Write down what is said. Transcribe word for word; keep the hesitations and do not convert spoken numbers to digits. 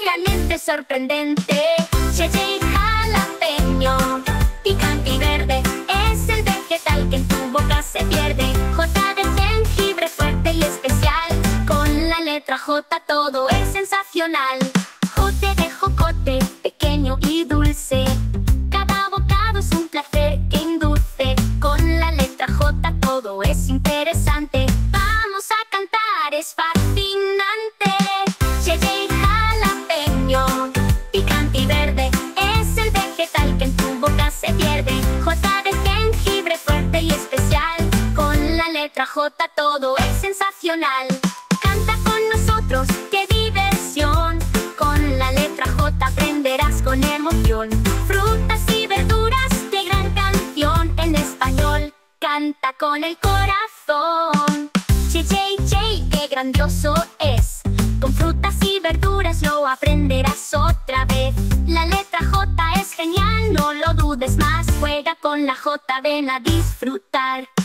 realmente sorprendente. Ye-ye jalapeño, picante y verde, es el vegetal que en tu boca se pierde. J de jengibre fuerte y especial, con la letra J todo es sensacional. Jote de jocote, pequeño y dulce, cada bocado es un placer que induce. Con la letra J todo es interesante, vamos a cantar, es fascinante. Ye-ye jalapeño, picante y verde, es el vegetal que en tu boca se pierde. J de jengibre fuerte y especial, con la letra J todo es sensacional. Canta con nosotros, qué diversión, con la letra J aprenderás con emoción. Frutas y verduras, qué gran canción en español, canta con el corazón. Ye-ye-ye, qué grandioso es, con frutas y verduras lo aprenderás otra vez. La letra J es genial, no lo dudes más, juega con la J, ven a disfrutar.